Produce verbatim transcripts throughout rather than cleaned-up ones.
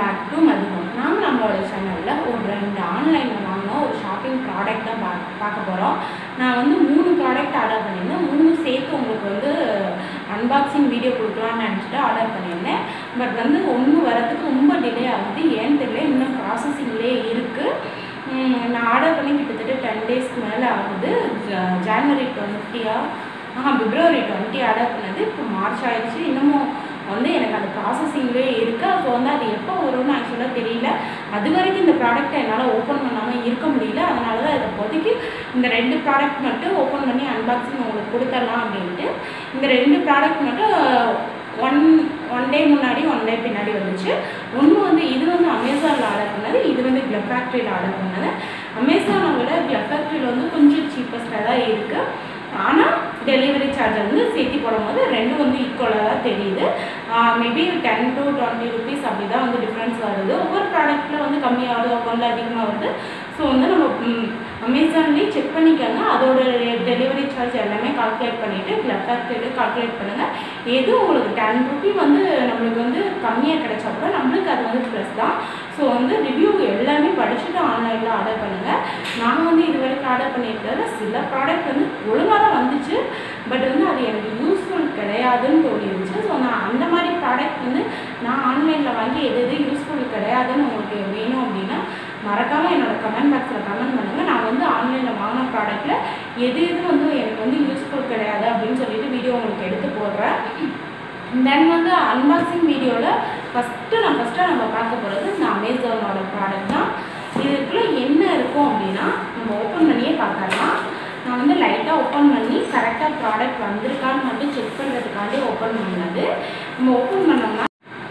Back to மதியம். நாம் நம்மளோட சேனலில் ஒரு ரெண்டு ஆன்லைனில் வாங்கின ஒரு ஷாப்பிங் ப்ராடக்ட் தான் பா பார்க்க போகிறோம். நான் வந்து மூணு ப்ராடக்ட் ஆர்டர் பண்ணியிருந்தேன். மூணு சேர்த்து உங்களுக்கு வந்து அன்பாக்சிங் வீடியோ கொடுக்கலான்னு நினச்சிட்டு ஆர்டர் பண்ணியிருந்தேன். பட் வந்து ஒன்று வரதுக்கு ரொம்ப டிலே ஆகுது. ஏன்னு தெரியல, இன்னும் ப்ராசஸிங்லேயே இருக்குது. நான் ஆர்டர் பண்ணி கிட்டத்தட்ட டென் டேஸ்க்கு மேலே ஆகுது. ஜான்வரி டுவெண்ட்டியா ஆஹா பிப்ரவரி டுவெண்ட்டி ஆர்டர் பண்ணது. இப்போ மார்ச் ஆகிடுச்சு. இன்னமும் வந்து எனக்கு அது ப்ராசஸிங்லேயே இருக்குது. அப்போ வந்து அது எப்போ வரும்னு ஆக்சுவலாக தெரியல. அது வரைக்கும் இந்த ப்ராடக்டை என்னால் ஓப்பன் பண்ணாமல் இருக்க முடியல. அதனால தான் இதை இப்போதைக்கு இந்த ரெண்டு ப்ராடக்ட் மட்டும் ஓப்பன் பண்ணி அன்பாக்சிங் உங்களுக்கு கொடுத்துடலாம் அப்படின்ட்டு இந்த ரெண்டு ப்ராடக்ட் மட்டும் ஒன் ஒன் டே முன்னாடி ஒன் டே பின்னாடி வந்துச்சு. ஒன்று வந்து இது வந்து அமேசானில் ஆர்டர் பண்ணது, இது வந்து க்ளப் ஃபேக்ட்ரியில் ஆர்டர் பண்ணது. அமேசானை விட க்ளப் ஃபேக்ட்ரியில் வந்து கொஞ்சம் சீப்பஸ்ட்டாக தான் இருக்குது. ஆனால் டெலிவரி சார்ஜ் வந்து சேர்த்து போடும்போது ரெண்டும் வந்து ஈக்குவலாக தான் தெரியுது. Maybe ten to twenty rupees அப்படி தான் வந்து டிஃப்ரென்ஸ் வருது. ஒவ்வொரு ப்ராடக்ட்டில் வந்து கம்மியாகுது, ஒவ்வொன்றில் அதிகமாக வருது. ஸோ வந்து நம்ம அமேசான்லேயே செக் பண்ணிக்கோங்க. அதோட டெலிவரி சார்ஜ் எல்லாமே கால்குலேட் பண்ணிவிட்டு க்ளப் ஃபேக்ட்ரியில் கால்குலேட் பண்ணுங்கள். எது உங்களுக்கு டென் ருபி வந்து நம்மளுக்கு வந்து கம்மியாக கிடைச்சா கூட நம்மளுக்கு அது வந்து ப்ளஸ் தான். ஸோ வந்து ரிவ்யூ எல்லாமே படிச்சுட்டு ஆன்லைனில் ஆர்டர் பண்ணுங்கள். நான் வந்து இது வரைக்கும் ஆர்டர் பண்ணியிருக்கிறது சில ப்ராடக்ட் வந்து ஒழுங்காக தான் வந்துச்சு. பட் வந்து அது எனக்கு யூஸ்ஃபுல் கிடையாதுன்னு தோணிருச்சு. ஸோ நான் அந்த மாதிரி ப்ராடக்ட் வந்து நான் ஆன்லைனில் வாங்கி எது எது யூஸ்ஃபுல் கிடையாதுன்னு உங்களுக்கு வேணும் அப்படின்னா மறக்காமல் என்னோட கமெண்ட் பாக்ஸில் கமெண்ட் பண்ணுங்கள். நான் வந்து ஆன்லைனில் வாங்கின ப்ராடக்ட்டில் எது எது வந்து எனக்கு வந்து யூஸ்ஃபுல் கிடையாது அப்படின்னு சொல்லிட்டு வீடியோ உங்களுக்கு எடுத்து போடுறேன். தென் வந்து அன்பாக்சிங் வீடியோவில் ஃபஸ்ட்டு நான் ஃபஸ்ட்டாக நம்ம பார்க்க போகிறது இந்த அமேசானோட ப்ராடக்ட் தான். இதுக்குள்ளே என்ன இருக்கும் அப்படின்னா நம்ம ஓப்பன் பண்ணியே பார்க்கலாம். நான் வந்து லைட்டாக ஓப்பன் பண்ணி கரெக்டாக ப்ராடக்ட் வந்திருக்கான்னு மட்டும் செக் பண்ணுறதுக்காண்டி ஓப்பன் பண்ணது. நம்ம ஓப்பன் பண்ணோம்னா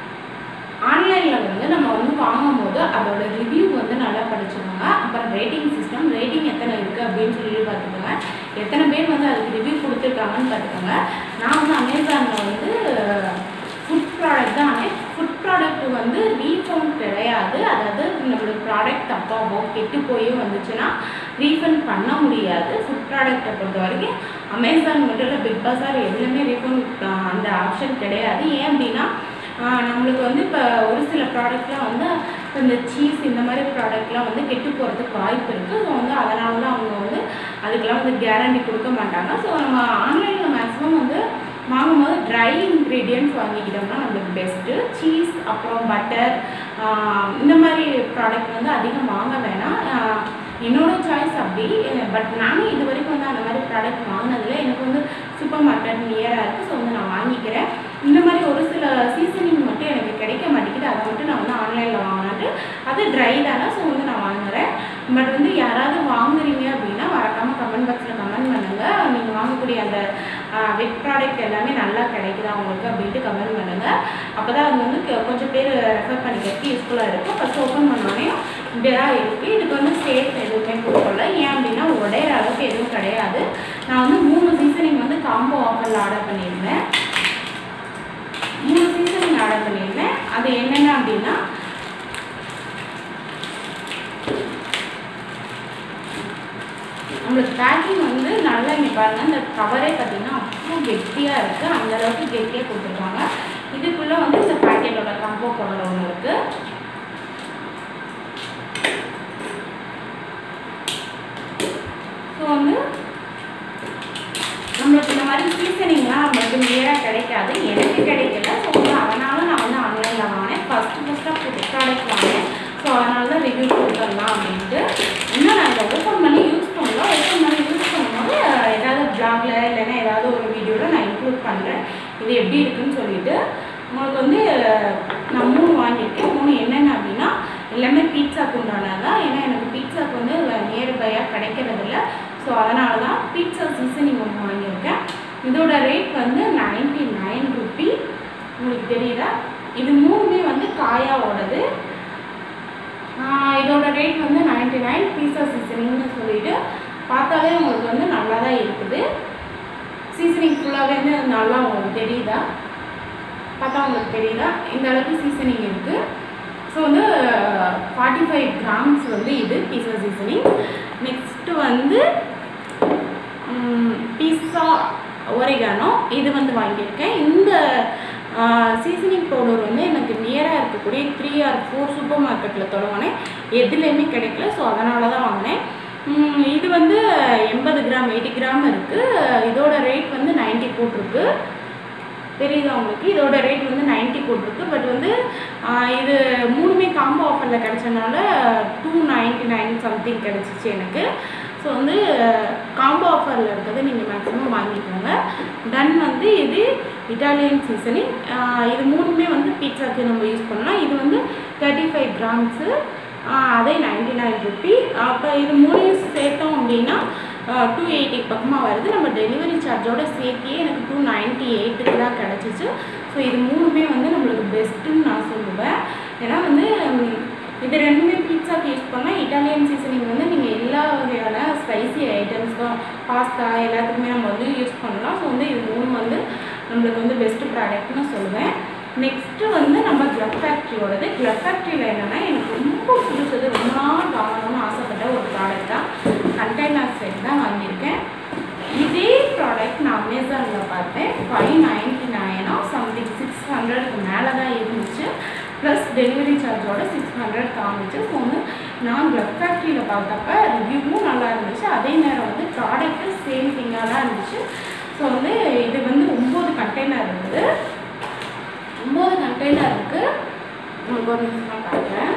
ஆன்லைனில் வந்து நம்ம வந்து வாங்கும் போது அதோட ரிவ்யூ வந்து நல்லா படிச்சுக்கோங்க. அப்புறம் ரேட்டிங் சிஸ்டம், ரேட்டிங் எத்தனை இருக்குது அப்படின்னு சொல்லிட்டு பார்த்துக்கோங்க. எத்தனை பேர் வந்து அதுக்கு ரிவ்யூ கொடுத்துருக்காங்கன்னு பார்த்துக்கோங்க. நான் வந்து அமேசானில் வந்து ஃபுட் ப்ராடக்ட் தான் ஆனேன். ஃபுட் ப்ராடக்ட் வந்து ரீஃபண்ட் கிடையாது. அதாவது நம்மளுக்கு ப்ராடக்ட் தப்பாகவோ கெட்டு போயும் வந்துச்சுன்னா ரீஃபண்ட் பண்ண முடியாது. ஃபுட் ப்ராடக்டை பொறுத்த வரைக்கும் அமேசான் மட்டும் இல்லை, பிக் பஸார் எதுலேயுமே ரீஃபண்ட் அந்த ஆப்ஷன் கிடையாது. ஏன் அப்படின்னா நம்மளுக்கு வந்து இப்போ ஒரு சில ப்ராடக்ட்லாம் வந்து இந்த சீஸ் இந்த மாதிரி ப்ராடக்ட்லாம் வந்து கெட்டு போகிறதுக்கு வாய்ப்பு இருக்குது. ஸோ வந்து அதனால தான் அவங்க வந்து அதுக்கெல்லாம் வந்து கேரண்டி கொடுக்க மாட்டாங்க. ஸோ நம்ம ஆன்லைனில் மேக்ஸிமம் வந்து வாங்கும்போது ட்ரை இன்க்ரீடியன்ட்ஸ் வாங்கிக்கிட்டோம்னா நம்மளுக்கு பெஸ்ட்டு. சீஸ் அப்புறம் பட்டர் இந்த மாதிரி ப்ராடக்ட் வந்து அதிகம் வாங்க வேணாம். என்னோட சாய்ஸ் அப்படி. பட் நானும் இது வரைக்கும் வந்து அந்த மாதிரி ப்ராடக்ட் வாங்கினதில் எனக்கு வந்து சூப்பர் மார்க்கெட் நியராக இருக்குது. ஸோ வந்து நான் வாங்கிக்கிறேன். இந்த மாதிரி ஒரு சில சீசனிங் மட்டும் எனக்கு கிடைக்க மாட்டேங்குது. அதை மட்டும் நான் வந்து ஆன்லைனில் வாங்கினாட்டு அது ட்ரை தானே. ஸோ வந்து நான் வாங்குகிறேன். பட் வந்து யாராவது வாங்குறீங்க அப்படின்னா மறக்காமல் கமெண்ட் பாக்ஸில் கமெண்ட் பண்ணுங்கள். நீங்கள் வாங்கக்கூடிய அந்த வெட் ப்ராடக்ட் எல்லாமே நல்லா கிடைக்குதா உங்களுக்கு அப்படின்ட்டு கமெண்ட் பண்ணுங்கள். அப்போ தான் அது வந்து கொஞ்சம் பேர் ரெஃபர் பண்ணிக்கிறதுக்கு யூஸ்ஃபுல்லாக இருக்கும். ஃபஸ்ட்டு ஓப்பன் பண்ணோடனே இப்படிதான் இருக்குது. இதுக்கு வந்து சேஃப் எதுவுமே கொடுக்கல. ஏன் அப்படின்னா உடையிற அளவுக்கு எதுவும் கிடையாது. நான் வந்து மூணு சீசனிங் வந்து காம்போ ஆஃபரில் ஆர்டர் பண்ணியிருந்தேன். மூணு சீசனிங் ஆர்டர் பண்ணியிருந்தேன். அது என்னென்ன அப்படின்னா நம்மளுக்கு பேக்கிங் வந்து நல்லா இங்கே பாருங்கள். இந்த கவரே பார்த்தீங்கன்னா அவ்வளோ கெட்டியாக இருக்குது. அந்தளவுக்கு கெட்டியாக கொடுத்துருக்காங்க. இதுக்குள்ளே வந்து இந்த பேக்கெட்டோட காம்போ கவர் ஒன்று இருக்குது. ஸோ வந்து நம்மளுக்கு இந்த மாதிரி சீசனிங்லாம் நம்மளுக்கு நேராக கிடைக்காது. எனக்கு கிடைக்கல. ஸோ வந்து அதனால நான் வந்து ஆன்லைனில் வாங்கினேன். ஃபஸ்ட்டு ஃபஸ்ட்டாக ஃபுட் ப்ராடக்ட் வாங்கினேன். ஸோ அதனால தான் ரிவ்யூ கொடுத்துடலாம் அப்படின்ட்டு. இன்னும் நான் இதை ஓப்பன் பண்ணி யூஸ் பண்ணலாம். ஓப்பன் பண்ணி யூஸ் பண்ணும்போது ஏதாவது ப்ளாகில் இல்லைன்னா ஏதாவது ஒரு வீடியோவில் நான் இன்க்ளூட் பண்ணுறேன் இது எப்படி இருக்குதுன்னு சொல்லிவிட்டு. உங்களுக்கு வந்து நான் மூணு வாங்கியிருக்கேன். மூணு என்னென்ன அப்படின்னா எல்லாமே பீட்சாக்கு உண்டானது தான். ஏன்னா எனக்கு பீட்சாக்கு வந்து நியர்பையாக கிடைக்கிறதில்ல. ஸோ அதனால தான் பீட்சா சீசனிங் ஒன்று வாங்கியிருக்கேன். இதோட ரேட் வந்து நைன்டி நைன் ருபி. உங்களுக்கு தெரியுதா? இது மூணுமே வந்து காயாவோடது. இதோட ரேட் வந்து நைன்டி நைன் பீட்சா சீசனிங்னு சொல்லிட்டு பார்த்தாலே உங்களுக்கு வந்து நல்லா தான் இருக்குது. சீசனிங் ஃபுல்லாகவே வந்து நல்லா உங்களுக்கு தெரியுதா? பார்த்தா உங்களுக்கு தெரியுதா? இந்த அளவுக்கு சீசனிங் இருக்குது. ஸோ வந்து ஃபார்ட்டி ஃபைவ் கிராம்ஸ் வந்து இது பீஸா சீசனிங். நெக்ஸ்ட்டு வந்து பீஸா ஒரிகானோ இது வந்து வாங்கியிருக்கேன். இந்த சீசனிங் பவுடர் வந்து எனக்கு நியராக இருக்க இருக்கக்கூடிய த்ரீ ஆர் ஃபோர் சூப்பர் மார்க்கெட்டில் தொடங்கினேன், எதுலேயுமே கிடைக்கல. ஸோ அதனால தான் வாங்கினேன். இது வந்து எண்பது கிராம் எயிட்டி கிராம் இருக்குது. இதோட ரேட் வந்து நைன்ட்டி போட்டிருக்கு. தெரியுதா உங்களுக்கு? இதோட ரேட் வந்து நைன்ட்டி போட்டிருக்கு. பட் வந்து இது மூணுமே காம்போ ஆஃபரில் கிடைச்சனால டூ நைன்ட்டி நைன் சம்திங் கிடச்சிச்சு எனக்கு. ஸோ வந்து காம்போ ஆஃபரில் இருக்கிறது நீங்கள் மேக்ஸிமம் வாங்கிக்கோங்க. டன் வந்து இது இட்டாலியன் சீசனிங். இது மூணுமே வந்து பீட்சாக்கு நம்ம யூஸ் பண்ணலாம். இது வந்து தேர்ட்டி ஃபைவ் கிராம்ஸு, அதே நைன்ட்டி நைன் ருப்பி. அப்போ இது மூணையும் சேர்த்தோம் அப்படின்னா டூ எயிட்டி பக்கமாக வருது. நம்ம டெலிவரி சார்ஜோட சேர்த்தியே எனக்கு டூ நைன்ட்டி எயிட்டுக்கு தான் கிடச்சிச்சு. ஸோ இது மூணுமே வந்து நம்மளுக்கு பெஸ்ட்டுன்னு நான் சொல்லுவேன். ஏன்னா வந்து இது ரெண்டுமே பீட்சாக்கு யூஸ் பண்ணால் இட்டாலியன் சீசனிங் வந்து நீங்கள் எல்லா வகையான ஸ்பைசி ஐட்டம்ஸ்க்கும் பாஸ்தா எல்லாத்துக்குமே நம்ம வந்து யூஸ் பண்ணலாம். ஸோ வந்து இது மூணு வந்து நம்மளுக்கு வந்து பெஸ்ட்டு ப்ராடக்ட்னு சொல்லுவேன். நெக்ஸ்ட்டு வந்து நம்ம க்ளப் ஃபேக்ட்ரியோடது. க்ளப் ஃபேக்ட்ரியில் என்னென்னா எனக்கு ரொம்ப பிடிச்சது, ரொம்ப நாள் வாங்கணும்னு ஆசைப்பட்ட ஒரு ப்ராடக்ட் தான் கண்டெய்னர் செட் தான் வாங்கியிருக்கேன். இதே ப்ராடக்ட் நான் அமேசானில் பார்த்தேன். ஃபைவ் நைன்ட்டி நைனோ சம்திங் சிக்ஸ் ஹண்ட்ரடுக்கு மேலே தான் இருந்துச்சு. ப்ளஸ் டெலிவரி சார்ஜோட சிக்ஸ் ஹண்ட்ரட் காமிச்சு. ஸோ வந்து நான் க்ளப் ஃபேக்ட்ரியில் பார்த்தப்ப ரிவ்யூவும் நல்லா இருந்துச்சு, அதே நேரம் வந்து ப்ராடக்ட்டு சேம் திங்காக தான் இருந்துச்சு. ஸோ வந்து இது வந்து ஒம்பது கண்டெய்னர் இருக்குது. ஒம்பது கண்டெய்னர் இருக்குது. உங்களுக்கு ஒரு நிமிஷமாக காட்டுறேன்.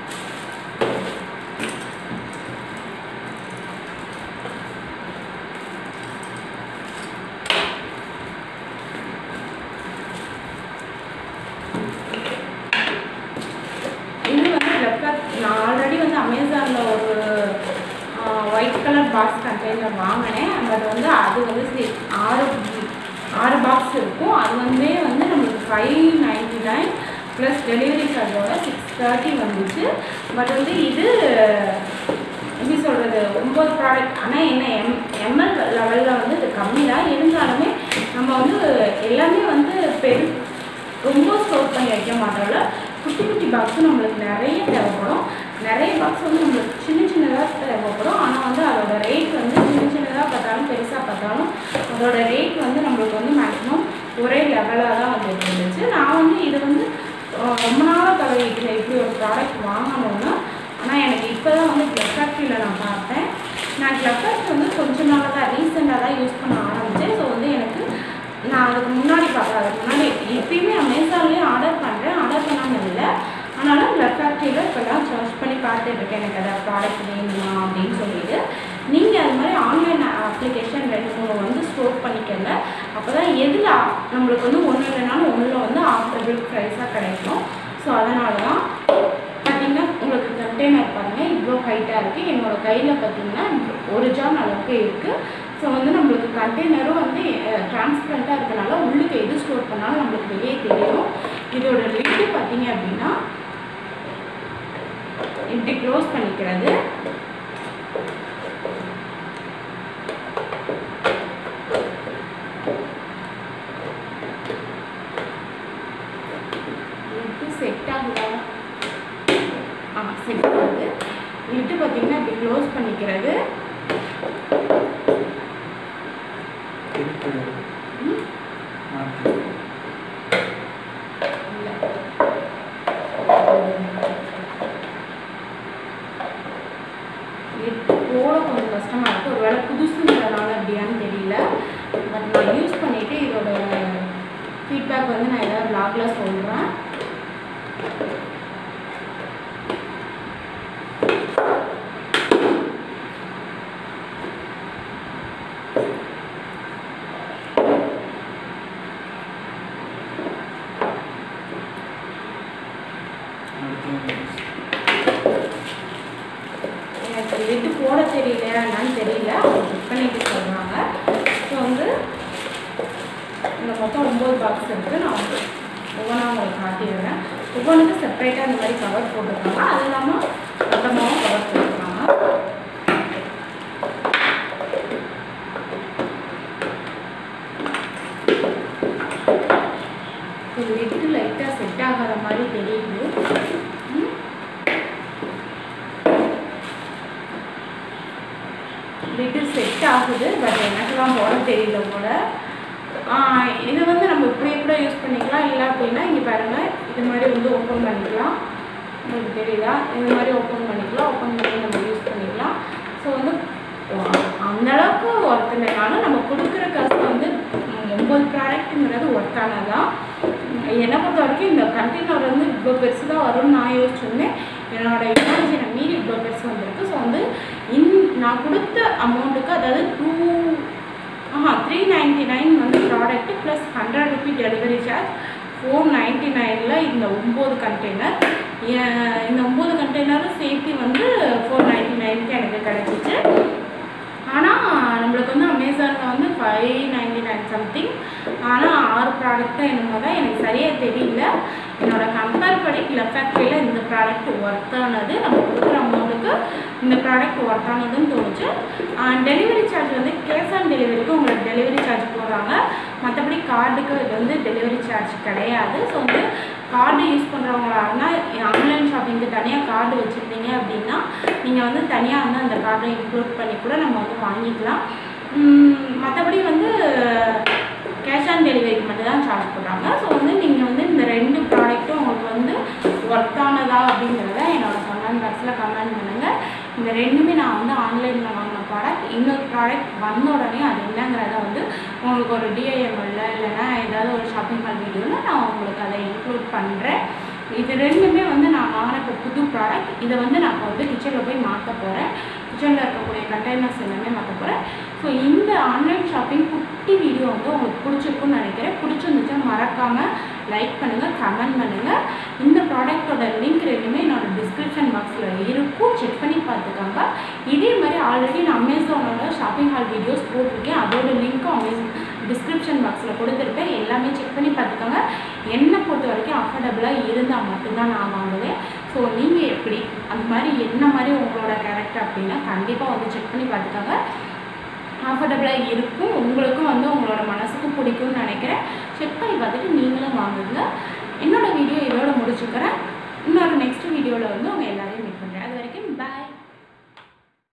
இது வந்து நான் ஆல்ரெடி வந்து அமேசானில் ஒரு ஒயிட் கலர் பாக்ஸ் கண்டெய்னர் வாங்கினேன். பட் வந்து அது வந்து ஆறு ஆறு பாக்ஸ் இருக்கும். அது வந்து வந்து நம்மளுக்கு five ninety nine plus delivery சார்ஜோட சிக்ஸ் தேர்ட்டி வந்துச்சு. பட் வந்து இது எப்படி சொல்கிறது, ஒம்பது ப்ராடக்ட். ஆனால் என்ன எம் எம்எல் லெவலில் வந்து இது கம்மி தான். இருந்தாலுமே நம்ம வந்து எல்லாமே வந்து பெரு ரொம்ப ஸ்டோர் பண்ணி வைக்க மாட்டோம்ல. குட்டி குட்டி பாக்ஸும் நம்மளுக்கு நிறைய தேவைப்படும். நிறைய பாக்ஸ் வந்து நம்மளுக்கு சின்ன சின்னதாக தேவைப்படும். ஆனால் வந்து அதோட ரேட் வந்து சின்ன சின்னதாக பார்த்தாலும் பெருசாக பார்த்தாலும் அதோட ரேட் வந்து நம்மளுக்கு வந்து மேக்ஸிமம் ஒரே லெவலாக தான் வந்துட்டு இருந்துச்சு. நான் வந்து இது வந்து ரொம்ப நாளாக தலையிட்டு இப்படி ஒரு ப்ராடக்ட் வாங்கணும்னா, ஆனால் எனக்கு இப்போ தான் வந்து க்ளப் ஃபேக்ட்ரியில் நான் பார்த்தேன். நான் க்ளப் ஃபேக்ட்ரி வந்து கொஞ்ச நாளாக தான் ரீசெண்டாக தான் யூஸ் பண்ண ஆரம்பித்தேன். ஸோ வந்து எனக்கு நான் அதுக்கு முன்னாடி பார்த்தேன், அதுக்கு முன்னாடி இப்பயுமே அமேசான்லேயே ஆர்டர் பண்ணுறேன், ஆர்டர் பண்ணாமல் இல்லை. ஆனாலும் க்ளப் ஃபேக்ட்ரியில் இப்போ தான் சர்ச் பண்ணி பார்த்துட்ருக்கேன் எனக்கு அதை ப்ராடக்ட் வேணுமா அப்படின்னு சொல்லிட்டு. நீங்கள் அது மாதிரி ஆன்லைன் அப்ளிகேஷன் ரெண்டு மூணு வந்து ஸ்டோர் பண்ணிக்கல. அப்போ தான் எதில் நம்மளுக்கு வந்து ஒன்று இல்லைனாலும் ஒன்றில் வந்து ஆஃபரபிள் ப்ரைஸாக கிடைக்கும். ஸோ அதனால தான் பார்த்திங்கன்னா உங்களுக்கு கண்டெய்னர் பாருங்கள் இவ்வளோ ஹைட்டாக இருக்குது. என்னோடய கையில் பார்த்திங்கன்னா ஒரு ஜான் அளவுக்கு இருக்குது. ஸோ வந்து நம்மளுக்கு கண்டெய்னரும் வந்து டிரான்ஸ்பரண்ட்டாக இருக்கனால உள்ளுக்கு எது ஸ்டோர் பண்ணாலும் நம்மளுக்கு வெளியே தெரியும். இதோட லிட்டு பார்த்திங்க அப்படின்னா இப்படி க்ளோஸ் பண்ணிக்கிறது. செட் ஆகுதா? ஆ செட் ஆகுது. லிட்டு பார்த்திங்கன்னா இப்படி க்ளோஸ் பண்ணிக்கிறது. போட கொஞ்சம் கஷ்டமாக இருக்குது. ஒரு வேளை புதுசுங்கிறதுனால அப்படியான்னு தெரியல. பட் நான் யூஸ் பண்ணிவிட்டு இதோட ஃபீட்பேக் வந்து நான் ஏதாவது வ்ளாகில் சொல்கிறேன். எனக்கு லிட்டு போட தெரியல என்னன்னு தெரியல, அவங்க செக் பண்ணிட்டு சொல்கிறாங்க. ஸோ வந்து இந்த மொத்தம் ஒம்பது பாக்ஸ் இருக்குது. நான் வந்து ஒவ்வொன்றா உங்களுக்கு காட்டிடுறேன். ஒவ்வொன்றுக்கும் செப்பரேட்டாக இந்த மாதிரி கவர் போட்டிருக்காங்க. அது இல்லாமல் மொத்தமாகவும் கவர் போட்டிருக்காங்க. லிட்டு லைட்டாக செட் ஆகாத மாதிரி தெரியுது. லிட்டு செட் ஆகுது, பட் எனக்குலாம் போட தெரியல போல. இது வந்து நம்ம இப்படி கூட யூஸ் பண்ணிக்கலாம். இல்லை அப்படின்னா இங்கே பாருங்கள், இது மாதிரி வந்து ஓப்பன் பண்ணிக்கலாம். உங்களுக்கு தெரியுதா? இந்த மாதிரி ஓப்பன் பண்ணிக்கலாம். ஓப்பன் பண்ணி நம்ம யூஸ் பண்ணிக்கலாம். ஸோ வந்து அந்தளவுக்கு ஒர்த் இல்லைனாலும் நம்ம கொடுக்குற காசு வந்து ஒம்பது ப்ராடக்ட்டுங்கிறது ஒர்த்தானதான். என்னை பொறுத்த வரைக்கும் இந்த கண்டெய்னர் வந்து இவ்வளோ பெருசு தான் வரும்னு நான் யோசிச்சிருந்தேன். என்னோடய இமேஜினை மீறி இவ்வளோ பெருசு வந்திருக்கு. ஸோ வந்து இன் நான் கொடுத்த அமௌண்ட்டுக்கு, அதாவது two ah three ninety nine வந்து product plus hundred rupee delivery charge, four ninety நைனில் இந்த ஒம்பது கண்டெய்னர், இந்த ஒம்பது கண்டெய்னரும் சேர்த்து வந்து ஃபோர் நைன்ட்டி நைனுக்கு எனக்கு கிடச்சிச்சு. ஆனால் நம்மளுக்கு வந்து அமேசானில் வந்து ஃபைவ் நைன்ட்டி நைன் சம்திங். ஆனால் ஆறு ப்ராடக்டாக என்னமோ தான் எனக்கு சரியாக தெரியல. என்னோடய கம்பேர் படி கிளப் ஃபேக்ட்ரியில் இந்த ப்ராடக்ட் ஒர்த்தானது, நம்ம கொடுக்குற அமௌண்ட்டுக்கு இந்த ப்ராடக்ட் ஒர்த்தானதுன்னு தோணுச்சு. டெலிவரி சார்ஜ் வந்து கேஷ் ஆன் டெலிவரிக்கு உங்களுக்கு டெலிவரி சார்ஜ் போடுறாங்க. மற்றபடி கார்டுக்கு இது வந்து டெலிவரி சார்ஜ் கிடையாது. ஸோ வந்து கார்டு யூஸ் பண்ணுறவங்களா இருந்தால் ஆன்லைன் ஷாப்பிங்க்கு தனியாக கார்டு வச்சுருந்தீங்க அப்படின்னா நீங்கள் வந்து தனியாக வந்து அந்த கார்டை இன்க்ளூட் பண்ணி கூட நம்ம வந்து வாங்கிக்கலாம். மற்றபடி வந்து கேஷ் ஆன் டெலிவரிக்கு மட்டும் தான் சார்ஜ் பண்ணுறாங்க. ஸோ வந்து நீங்கள் வந்து இந்த ரெண்டு ப்ராடக்ட்டும் உங்களுக்கு வந்து ஒர்த்தானதா அப்படிங்கிறத என்னோடய கமெண்ட் பாக்ஸில் கமெண்ட் பண்ணுங்கள். இந்த ரெண்டுமே நான் வந்து ஆன்லைனில் வாங்கின ப்ராடக்ட். இன்னொரு ப்ராடக்ட் வந்த உடனே அது என்னங்கிறத வந்து உங்களுக்கு ஒரு டிஐஎம்எல்ல இல்லைன்னா ஏதாவது ஒரு ஷாப்பிங் மால் வீடியோவில் நான் உங்களுக்கு அதை இன்க்ளூட் பண்ணுறேன். இது ரெண்டுமே வந்து நான் வாங்கின இப்போ புது ப்ராடக்ட். இதை வந்து நான் இப்போ வந்து கிச்சனில் போய் மாற்ற போகிறேன். கிச்சனில் இருக்கக்கூடிய கண்டெய்னர்ஸ் எல்லாமே மாற்ற போகிறேன். ஸோ இந்த ஆன்லைன் ஷாப்பிங் குட்டி வீடியோ வந்து உங்களுக்கு பிடிச்சிருக்குன்னு நினைக்கிறேன். பிடிச்சிருந்துச்சுன்னா மறக்காமல் லைக் பண்ணுங்கள், கமெண்ட் பண்ணுங்கள். இந்த ப்ராடக்டோட லிங்க் ரெண்டுமே என்னோடய டிஸ்கிரிப்ஷன் பாக்ஸில் இருக்கும், செக் பண்ணி பார்த்துக்காங்க. இதே மாதிரி ஆல்ரெடி நான் அமேசானோட ஷாப்பிங் ஹால் வீடியோஸ் போட்டிருக்கேன். அதோட லிங்க்கும் அமேசான் டிஸ்கிரிப்ஷன் பாக்ஸில் கொடுத்துருக்கேன். எல்லாமே செக் பண்ணி பார்த்துக்கோங்க. என்னை பொறுத்த வரைக்கும் அஃபோர்டபுளாக இருந்தால் மட்டும்தான் நான் வாங்குவேன். ஸோ நீங்கள் எப்படி அந்த மாதிரி என்ன மாதிரி உங்களோட கேரக்டர் அப்படின்னா கண்டிப்பாக வந்து செக் பண்ணி பார்த்துக்கோங்க. அஃபோர்டபுளாக இருக்கும், உங்களுக்கும் வந்து உங்களோட மனசுக்கும் பிடிக்கும்னு நினைக்கிறேன். செக் பண்ணி பார்த்துட்டு நீங்களும் வாங்குங்க. என்னோடய வீடியோ இதோட முடி